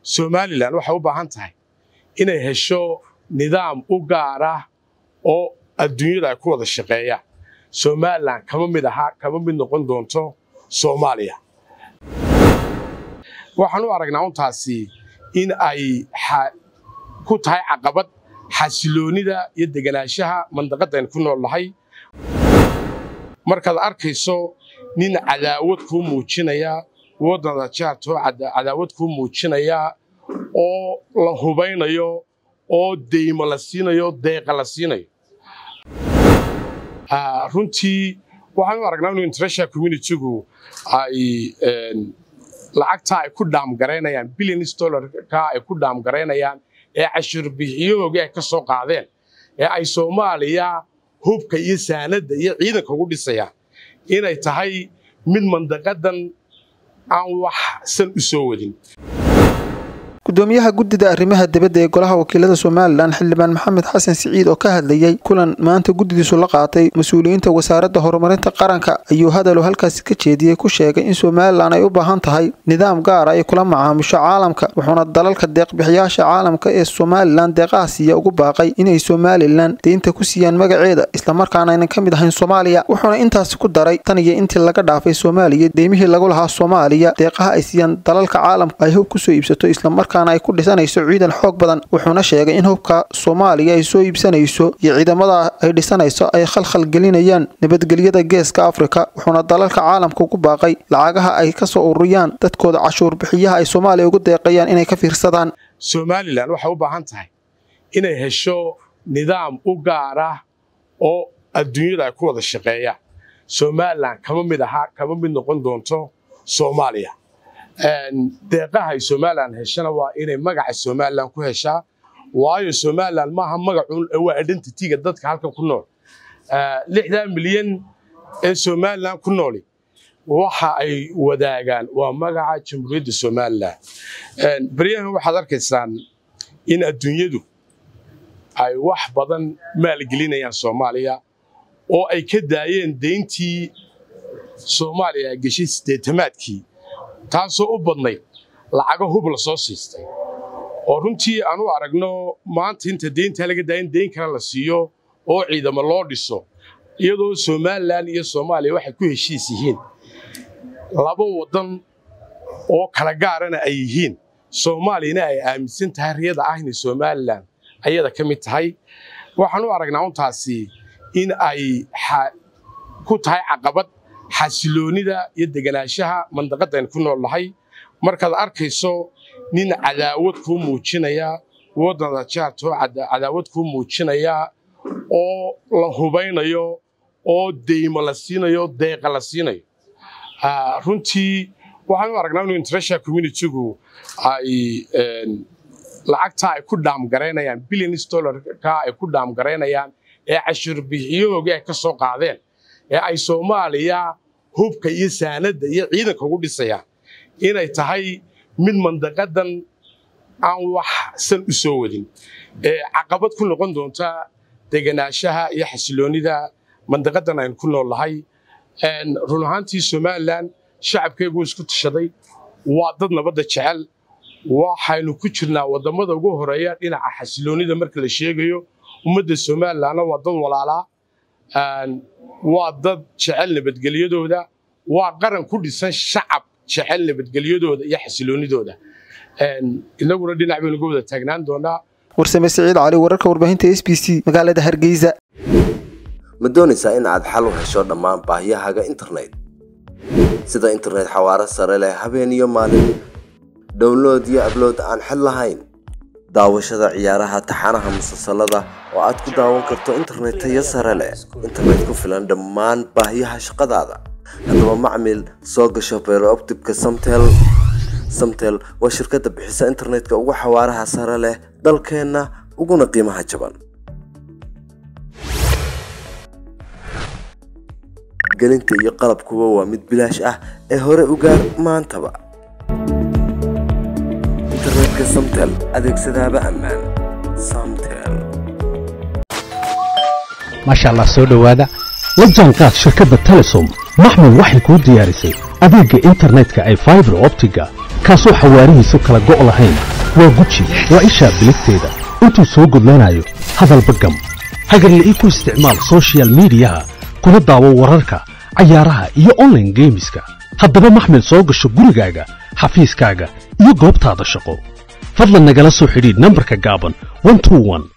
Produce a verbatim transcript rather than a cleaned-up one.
Somaliland waxay u baahan tahay inay hesho nidaam u gaar ah oo adduunyada ay ku wada shaqeeyaan. Somaliland kama mid aha kama mid noqon doonto Soomaaliya. Waxaan u aragnaa intaasi in ay ku tahay caqabad xasiloonida iyo deganaanshaha mandaqadan ku noolahay. Markaad arkayso nin cadaawad ku muujinaya wadada jaarto cadaawad ku muujinaya oo la hubeynayo oo deymo la siinayo deeq la siinayo ah runtii waxaan u aragnaa in international community-gu ay lacagta ay ku dhaam gareynayaan billions dollar ka ay ku dhaam gareynayaan ee cashir bixiyooga ay ka soo qaadeen ee ay Soomaaliya hubka iyo saanada iyo ciidanka ugu dhisayaan inay tahay mid mandaqadan aan wax san u soo wadin. gudoomiyaha guddida arrimaha dibadda ee golaha wakiilada Soomaaliland Xildhibaan Maxamed Xasan Siciid oo ka hadlayay kulan maanta guddidiisu la qaatay mas'uuliyiinta wasaaradda horumarinta qaranka ayuu hadal halkaas ka jeediyay ku sheegay in Soomaaliland ay u baahan tahay nidaam gaar ah ay kula macaamisho caalamka wuxuuna dalalka deeq bixiyaasha caalamka ee Soomaaliland deeqaasiya ugu baaqay inay Soomaaliland deynta ku siiyaan magaceeda isla markaana aynan ka mid ahayn Soomaaliya wuxuuna intaas ku daray tan iyo intii laga dhaafay Soomaaliya deymihii lagu lahaa Soomaaliya deeqaha ay siiyaan dalalka caalamka ay hub ku soo iibsato isla markaana ay ku dhisanayso ciidan xoog badan wuxuuna sheegay in hubka Soomaaliya ay soo iibsanayso iyo ciidamada ay dhisanayso ay khalkhal gelinayaan nabadgelyada geeska Afrika wuxuuna dalalka caalamka ku baaqay lacagaha ay ka soo ururiyaan dadkooda cashuur bixiyaha ay Soomaaliya ugu deeqayaan inay ka fiirsadaan. Somaliland waxay u baahan tahay inay hesho nidaam u gaar ah oo adduunyada ay ku wada shaqeeyaan. Somaliland kama mid aha kama mid noqon doonto Soomaaliya. deeqaha ay Somaliland heshana waa inay magaca Somaliland ku heshaa waayo Somaliland ma aha magacuun waa identity-ga dadka halka ku nool lixdan milyan ee Somaliland ku nool waxa ay wadaagaan waa magaca Jamhuuriyadda Somaliland bariyahan waxaad arkaysaan in adduunyadu ay wax badan maalgelinayaan Soomaaliya oo ay ka daayeen deyntii Soomaaliya gashay sideetamaadkii taasoo u badnay lacago hub la soo siistay oo runtii aan u aragno maanta inta deynta laga daayin deyn kale la siiyo oo ciidamo loo dhiso iyadoo Somaliland iyo Soomaaliya waxay ku heshiis yihiin laba wadan oo kala gaarana ay yihiin Soomaaliyana ay aaminsan tahay riyada ah in Somaliland ayada ka mid tahay waxaan u aragnaa intaasi in ay ku tahay caqabad xasiloonida iyo deganaanshaha mandaqadan ku noolahay markaad arkayso nin cadaawad ku muujinaya wadada jaarto cadaawad ku muujinaya oo la hubeynayo oo deymo la siinayo deeq la siinayo ah runtii waxaan u aragnaa in international community-gu ay lacagta ay ku dhaam gareynayaan billions dollar ka ay ku dhaam gareynayaan ee cashir bixiyooga ay ka soo qaadeen ee ay Soomaaliya hubka iyo saanada iyo ciidanka ugu dhisayaan inay tahay mid mandaqadan aan wax san u soo wadin ee caqabad ku noqon doonta deganaanshaha iyo xasiloonida mandaqadan ay ku noolahay een run ahaantii Somaliland shacabkeegu isku tashaday waa dad nabadda jecel waxaynu ku jirnaa wadamada ugu horeeya dhinaca xasiloonida marka la sheegayo ummadda Somaliland waa dad walaala aan waa dad jecel nabadgelyadooda waa qaran ku dhisan shacab jecel nabadgelyadooda iyo xasiloonidooda een inaguna dhinac weyn uga wada taagnaan doonaa warsame Siciid Cali wararka warbaahinta S B C magaalada Hargeysa ma doonaysaa in aad xal u hesho dhammaan baahiyahaaga internet sida internet xawaare sare leh habeen iyo maalin download iyo upload aan xal lahayn daawashada ciyaaraha taxanaha musalsalada oo aad ku daawan karto internet tayo sare leh internet ku filan dhammaan baahiyaha shaqadaada haddaba macmiil soo gasho Fiber Optic-ka Samtel Samtel waa shirkadda bixisa internetka ugu xawaaraha sare leh dalkeena uguna qiimaha jaban gelinta iyo qalabkuba waa mid bilaash ah ee hore u gaar maantaba internetka Samtel adeegsadaaba ammaan Samtel ما شاء الله سو دhowaada la jaanqaad shirkadda Telesom maxmud waxay ku diyaarisay adeegga internetka ay Fiber Optic kaasoo xawaarihiisu kala go' lahayn waa guji waa ishaa biligteeda intuu soo gudlanayo hadalba gam hagarla'ii ku isticmaal social mediyaha kuna daawo wararka cayaaraha iyo online geemiska haddaba maxmed soo gasho gurigaaga xafiiskaaga iyo goobtaada shaqo fadlan nagala soo xidhiidh nambarka gaaban one two one